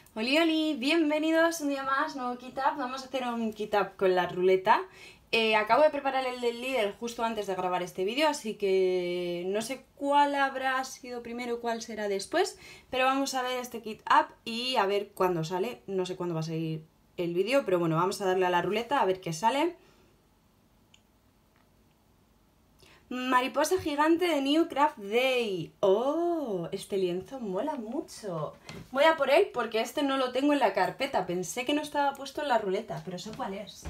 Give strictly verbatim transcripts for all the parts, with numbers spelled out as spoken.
Oli, oli, bienvenidos un día más, nuevo Kit-Up. Vamos a hacer un Kit-Up con la ruleta. Eh, acabo de preparar el del Lidl justo antes de grabar este vídeo, así que no sé cuál habrá sido primero y cuál será después, pero vamos a ver este Kit-Up y a ver cuándo sale. No sé cuándo va a salir el vídeo, pero bueno, vamos a darle a la ruleta a ver qué sale. Mariposa gigante de New Craft Day. ¡Oh! Este lienzo mola mucho. Voy a por él porque este no lo tengo en la carpeta. Pensé que no estaba puesto en la ruleta, pero sé cuál es.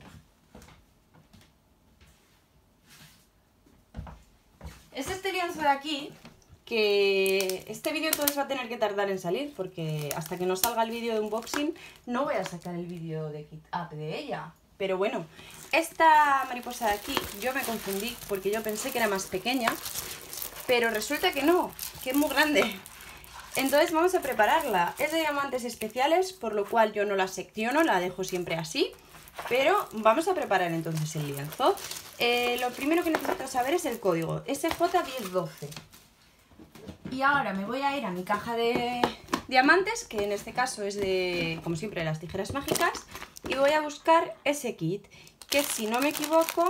Es este lienzo de aquí, que este vídeo entonces va a tener que tardar en salir, porque hasta que no salga el vídeo de unboxing no voy a sacar el vídeo de Kit-Up de ella. Pero bueno, esta mariposa de aquí yo me confundí porque yo pensé que era más pequeña, pero resulta que no, que es muy grande. Entonces vamos a prepararla. Es de diamantes especiales, por lo cual yo no la secciono, la dejo siempre así. Pero vamos a preparar entonces el lienzo. Eh, lo primero que necesito saber es el código, S J diez doce. Y ahora me voy a ir a mi caja de diamantes, que en este caso es de, como siempre, de las tijeras mágicas. Y voy a buscar ese kit, que si no me equivoco,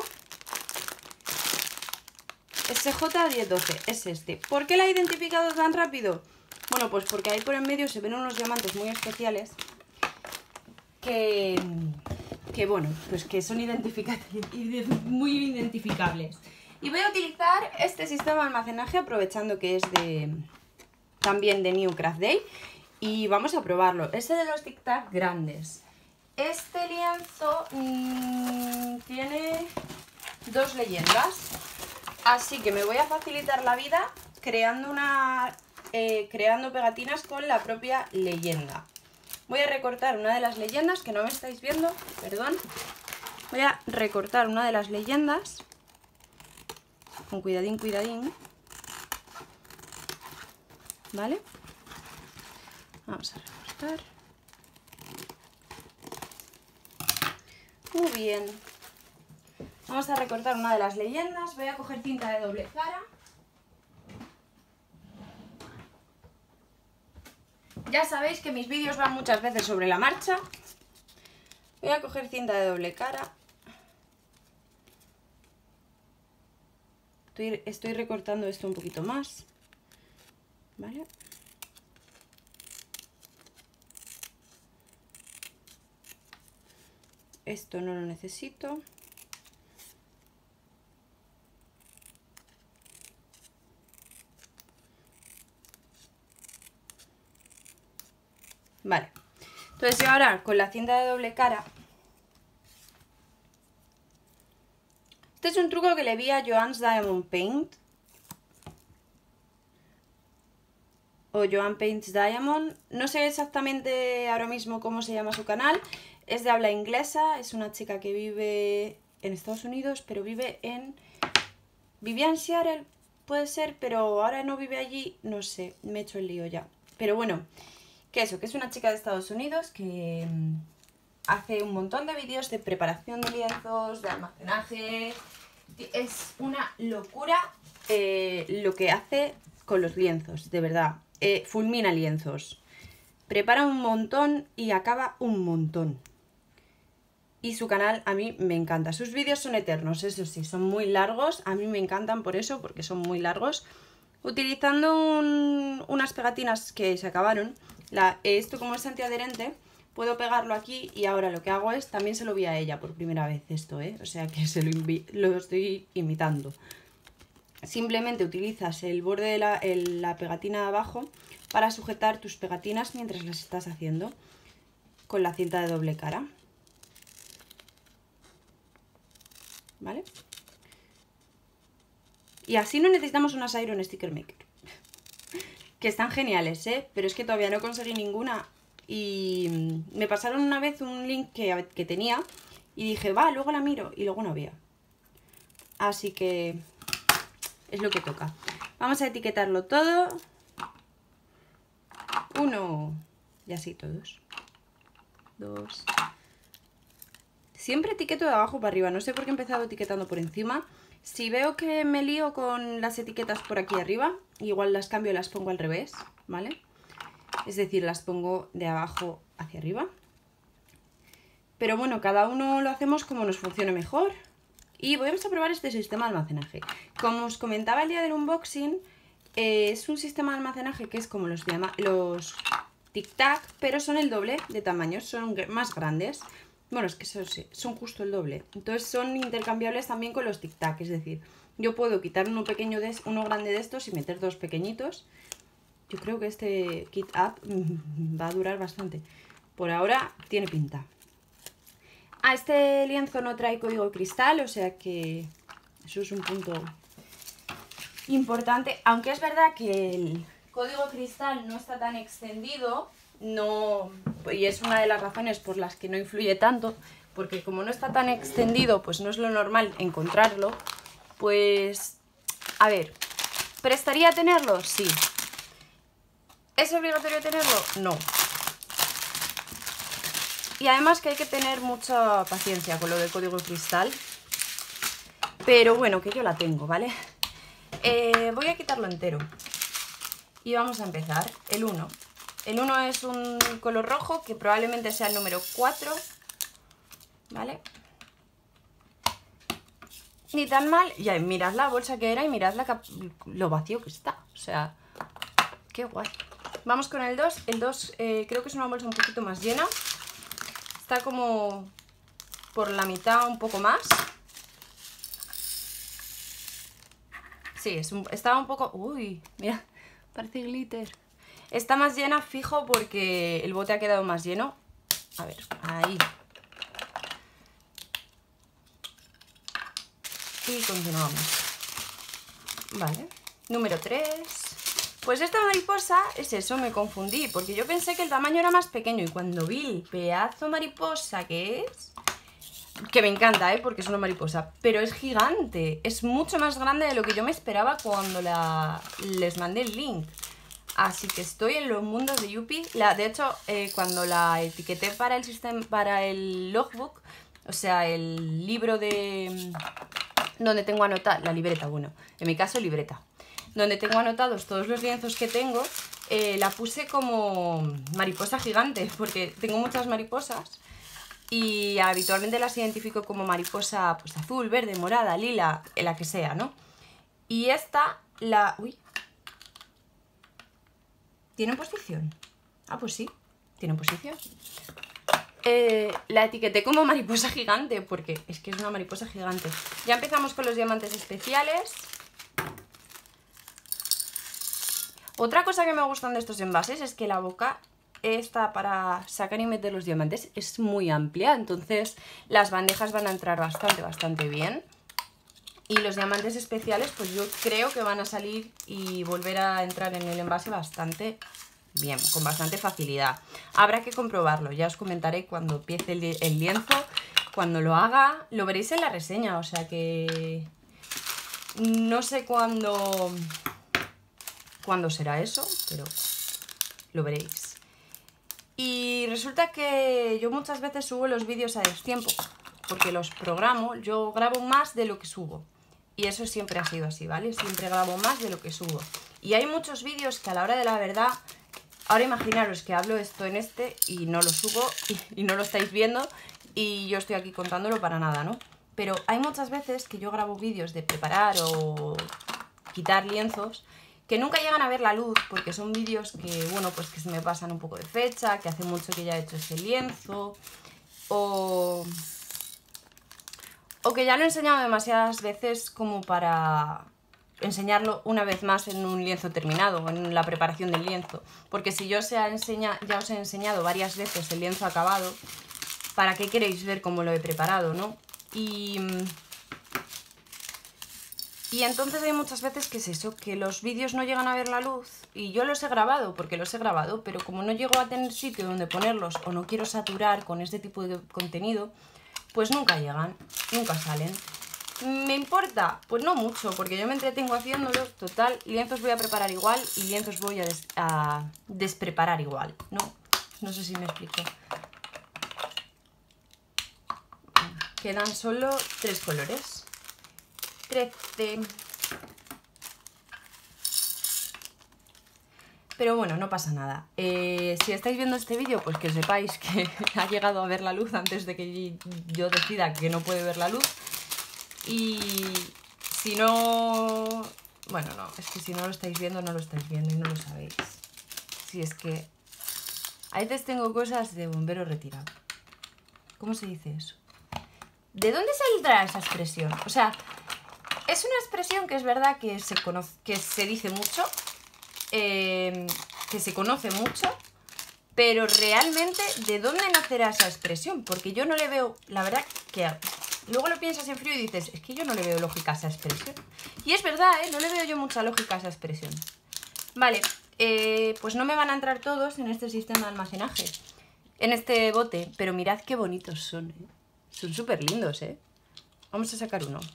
S J diez doce, es este. ¿Por qué la he identificado tan rápido? Bueno, pues porque ahí por en medio se ven unos diamantes muy especiales que, que bueno, pues que son muy identificables. Y voy a utilizar este sistema de almacenaje aprovechando que es de también de New Craft Day. Y vamos a probarlo. Este de los Tic Tac grandes. Este lienzo mmm, tiene dos leyendas. Así que me voy a facilitar la vida creando, una, eh, creando pegatinas con la propia leyenda. Voy a recortar una de las leyendas, que no me estáis viendo, perdón. Voy a recortar una de las leyendas. Con cuidadín, cuidadín. ¿Vale? Vamos a recortar. Muy bien. Vamos a recortar una de las leyendas. Voy a coger cinta de doble cara. Ya sabéis que mis vídeos van muchas veces sobre la marcha. Voy a coger cinta de doble cara. Estoy, estoy recortando esto un poquito más. ¿Vale? Esto no lo necesito. Vale, entonces yo ahora con la cinta de doble cara, este es un truco que le vi a Joann's Diamond Paint o Joann Paints Diamond, no sé exactamente ahora mismo cómo se llama su canal, es de habla inglesa, es una chica que vive en Estados Unidos, pero vive en, vivía en Seattle, puede ser, pero ahora no vive allí, no sé, me he hecho el lío ya, pero bueno. Que eso, que es una chica de Estados Unidos que mmm, hace un montón de vídeos de preparación de lienzos, de almacenaje. Es una locura eh, lo que hace con los lienzos, de verdad. Eh, fulmina lienzos. Prepara un montón y acaba un montón. Y su canal a mí me encanta. Sus vídeos son eternos, eso sí, son muy largos. A mí me encantan por eso, porque son muy largos. Utilizando un, unas pegatinas que se acabaron. La, esto como es antiadherente, puedo pegarlo aquí y ahora lo que hago es, también se lo vi a ella por primera vez esto, ¿eh? O sea que se lo, lo estoy imitando. Simplemente utilizas el borde de la, el, la pegatina de abajo para sujetar tus pegatinas mientras las estás haciendo con la cinta de doble cara. ¿Vale? Y así no necesitamos unas Iron Sticker Maker. Que están geniales, ¿eh? Pero es que todavía no conseguí ninguna. Y me pasaron una vez un link que, que tenía. Y dije, va, luego la miro. Y luego no había. Así que es lo que toca. Vamos a etiquetarlo todo. Uno. Y así todos. Dos. Siempre etiqueto de abajo para arriba. No sé por qué he empezado etiquetando por encima. Si veo que me lío con las etiquetas por aquí arriba, igual las cambio y las pongo al revés, ¿vale? es decir, las pongo de abajo hacia arriba. Pero bueno, cada uno lo hacemos como nos funcione mejor. Y vamos a probar este sistema de almacenaje. Como os comentaba el día del unboxing, eh, es un sistema de almacenaje que es como los, los Tic Tac, pero son el doble de tamaño, son más grandes. Bueno, es que son, son justo el doble. Entonces son intercambiables también con los Tic Tac, es decir, yo puedo quitar uno pequeño de, uno grande de estos y meter dos pequeñitos. Yo creo que este kit up va a durar bastante. Por ahora tiene pinta. A este lienzo no trae código cristal, o sea que eso es un punto importante. Aunque es verdad que el código cristal no está tan extendido, no, y es una de las razones por las que no influye tanto, porque como no está tan extendido, pues no es lo normal encontrarlo. Pues, a ver, ¿prestaría tenerlo? Sí. ¿Es obligatorio tenerlo? No. Y además que hay que tener mucha paciencia con lo del código cristal. Pero bueno, que yo la tengo, ¿vale? Eh, voy a quitarlo entero. Y vamos a empezar. El uno. El uno es un color rojo que probablemente sea el número cuatro. ¿Vale? Ni tan mal. Y ahí, mirad la bolsa que era y mirad la lo vacío que está. O sea, qué guay. Vamos con el dos. El dos eh, creo que es una bolsa un poquito más llena. Está como por la mitad, un poco más. Sí, es un, está un poco... Uy, mira, parece glitter. Está más llena, fijo, porque el bote ha quedado más lleno. A ver, ahí. Y continuamos. Vale, número tres. Pues esta mariposa es eso, me confundí, porque yo pensé que el tamaño era más pequeño y cuando vi el pedazo mariposa que es, que me encanta, ¿eh? Porque es una mariposa, pero es gigante, es mucho más grande de lo que yo me esperaba cuando la, les mandé el link. Así que estoy en los mundos de Yupi. La, de hecho, eh, cuando la etiqueté para el, sistema, para el logbook, o sea, el libro de... donde tengo anotada, la libreta, bueno, en mi caso libreta. Donde tengo anotados todos los lienzos que tengo, eh, la puse como mariposa gigante, porque tengo muchas mariposas y habitualmente las identifico como mariposa pues, azul, verde, morada, lila, la que sea, ¿no? Y esta, la... Uy. ¿Tiene posición? Ah, pues sí, tiene posición. Eh, la etiqueté como mariposa gigante, porque es que es una mariposa gigante. Ya empezamos con los diamantes especiales. Otra cosa que me gustan de estos envases es que la boca esta para sacar y meter los diamantes es muy amplia, entonces las bandejas van a entrar bastante, bastante bien. Y los diamantes especiales pues yo creo que van a salir y volver a entrar en el envase bastante bien, con bastante facilidad. Habrá que comprobarlo, ya os comentaré cuando empiece el, el lienzo, cuando lo haga, lo veréis en la reseña, o sea que no sé cuándo... cuándo será eso, pero lo veréis. Y resulta que yo muchas veces subo los vídeos a destiempo, porque los programo, yo grabo más de lo que subo. Y eso siempre ha sido así, ¿vale? Siempre grabo más de lo que subo. Y hay muchos vídeos que a la hora de la verdad, ahora imaginaros que hablo esto en este y no lo subo y, y no lo estáis viendo y yo estoy aquí contándolo para nada, ¿no? Pero hay muchas veces que yo grabo vídeos de preparar o quitar lienzos que nunca llegan a ver la luz porque son vídeos que, bueno, pues que se me pasan un poco de fecha, que hace mucho que ya he hecho ese lienzo, o, o que ya lo he enseñado demasiadas veces como para enseñarlo una vez más en un lienzo terminado, en la preparación del lienzo. Porque si yo os he enseña, ya os he enseñado varias veces el lienzo acabado, ¿para qué queréis ver cómo lo he preparado, no? Y... Y entonces hay muchas veces que es eso, que los vídeos no llegan a ver la luz y yo los he grabado, porque los he grabado, pero como no llego a tener sitio donde ponerlos o no quiero saturar con este tipo de contenido, pues nunca llegan, nunca salen. ¿Me importa? Pues no mucho, porque yo me entretengo haciéndolos, total, lienzos voy a preparar igual y lienzos voy a, des a despreparar igual, ¿no? No sé si me explico. Quedan solo tres colores. trece. Pero bueno, no pasa nada. Eh, si estáis viendo este vídeo, pues que sepáis que ha llegado a ver la luz antes de que yo decida que no puede ver la luz. Y si no... Bueno, no, es que si no lo estáis viendo, no lo estáis viendo y no lo sabéis. Si es que... A veces tengo cosas de bombero retirado. ¿Cómo se dice eso? ¿De dónde saldrá esa expresión? O sea, es una expresión que es verdad que se, conoce, que se dice mucho, eh, que se conoce mucho, pero realmente, ¿de dónde nacerá esa expresión? Porque yo no le veo, la verdad que... Luego lo piensas en frío y dices, es que yo no le veo lógica a esa expresión. Y es verdad, ¿eh? No le veo yo mucha lógica a esa expresión. Vale, eh, pues no me van a entrar todos en este sistema de almacenaje, en este bote, pero mirad qué bonitos son, ¿eh? Son súper lindos, ¿eh? Vamos a sacar uno.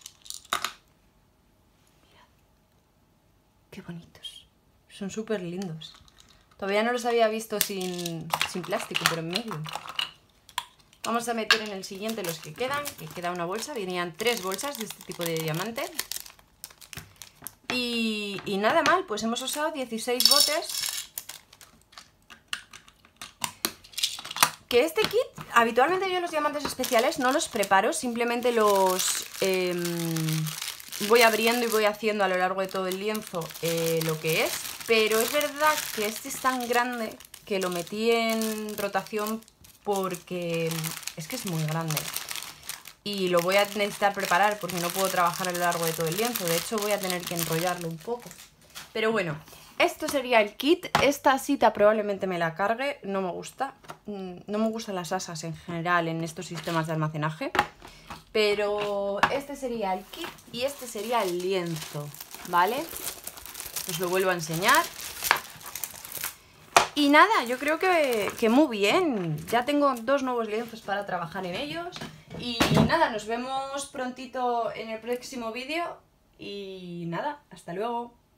Mirad. Qué bonitos. Son súper lindos. Todavía no los había visto sin, sin plástico, pero en medio. Vamos a meter en el siguiente los que quedan, que queda una bolsa. Venían tres bolsas de este tipo de diamante. Y, y nada mal, pues hemos usado dieciséis botes. Que este kit, habitualmente yo los diamantes especiales no los preparo, simplemente los eh, voy abriendo y voy haciendo a lo largo de todo el lienzo eh, lo que es. Pero es verdad que este es tan grande que lo metí en rotación porque es que es muy grande. Y lo voy a necesitar preparar porque no puedo trabajar a lo largo de todo el lienzo. De hecho voy a tener que enrollarlo un poco. Pero bueno, esto sería el kit. Esta asita probablemente me la cargue. No me gusta. No me gustan las asas en general en estos sistemas de almacenaje. Pero este sería el kit y este sería el lienzo, ¿vale? Os lo vuelvo a enseñar. Y nada, yo creo que, que muy bien. Ya tengo dos nuevos lienzos para trabajar en ellos. Y nada, nos vemos prontito en el próximo vídeo. Y nada, hasta luego.